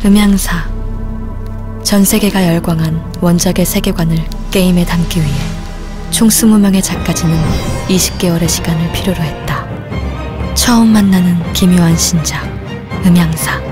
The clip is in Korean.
음향사. 전 세계가 열광한 원작의 세계관을 게임에 담기 위해 총 20명의 작가진은 20개월의 시간을 필요로 했다. 처음 만나는 기묘한 신작, 음향사.